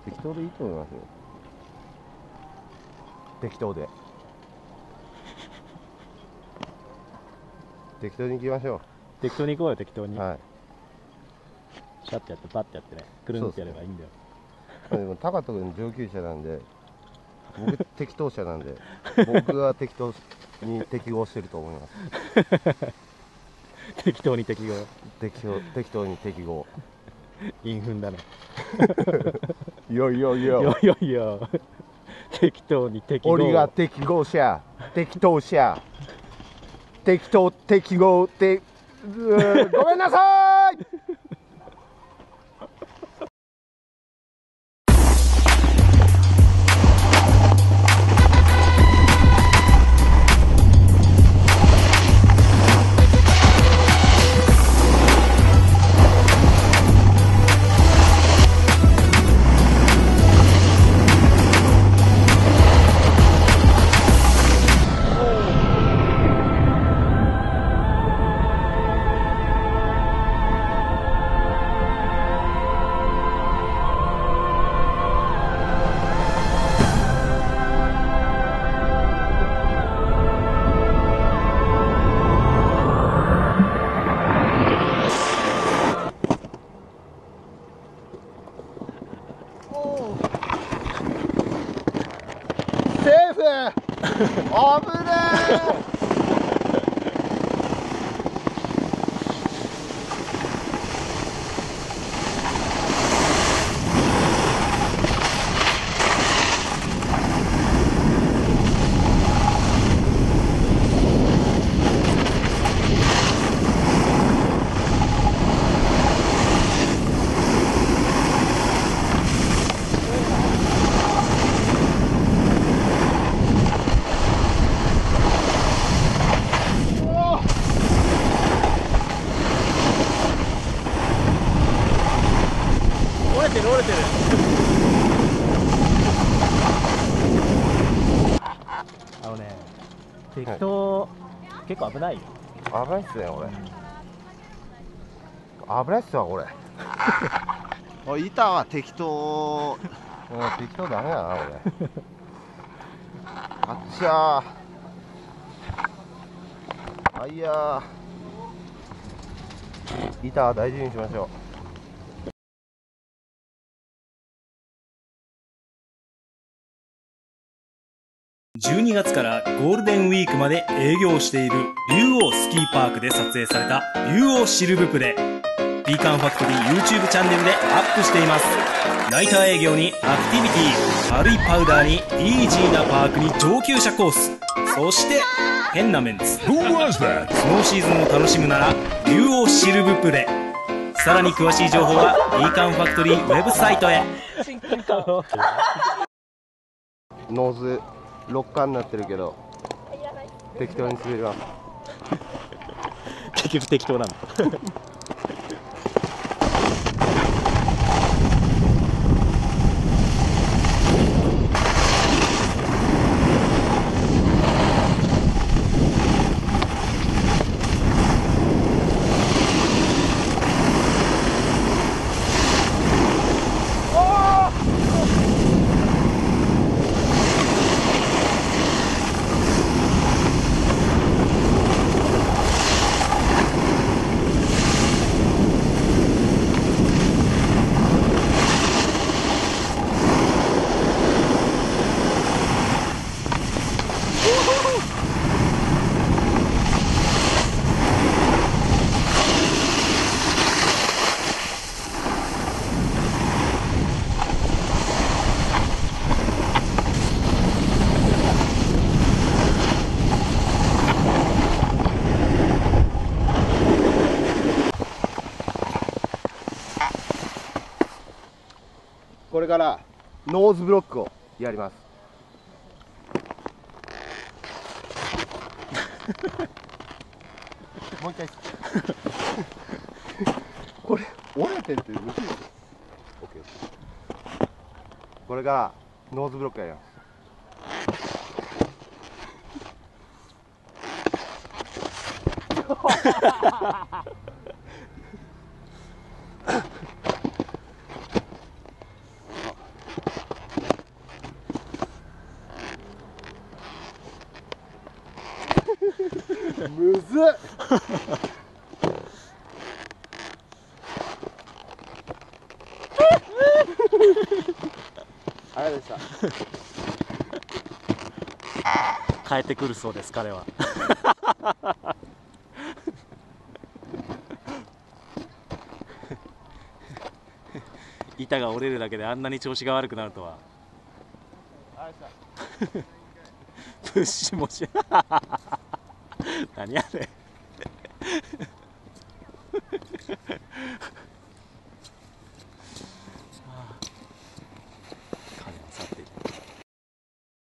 適当でいいと思いますよ。適当で適当に行きましょう。 適当に行こうよ、適当に。 はい。 シャッてやってパッてやってね、くるんってやればいいんだよ。 でも高人君上級者なんで、僕適当者なんで、僕が適当に適合してると思います。 適当に適合。 適当に適合。 韻踏んだね。 いやいやいや。 いやいや。適当に適合。 俺が適合者、適当者、適当適合ってごめんなさい。セーフ。危ねえ。 折れてる。適当、結構危ないよ。 危ないっすね、これ。危ないっすわ、これ。おい、板は適当。適当ダメだな、これ。あっちゃー。あいやー。板は大事にしましょう。 12月からゴールデンウィークまで営業している竜王スキーパークで撮影された竜王シルブプレ。ピーカンファクトリー YouTube チャンネルでアップしています。ナイター営業にアクティビティ、軽いパウダーにイージーなパークに上級者コース、そして変なメンツ。スノーシーズンを楽しむなら竜王シルブプレ。さらに詳しい情報はピーカンファクトリーウェブサイトへ。 ノーズ6巻になってるけど適当に滑ります。 結局適当なんだ。 これからノーズブロックをやります。もう一回これ折れてるってむずいですよ。 OK。 これからノーズブロックやります。 むずっ。あれでした。 帰ってくるそうです、彼は。板が折れるだけであんなに調子が悪くなるとは。 あれでした。 プッシュもし何やねん。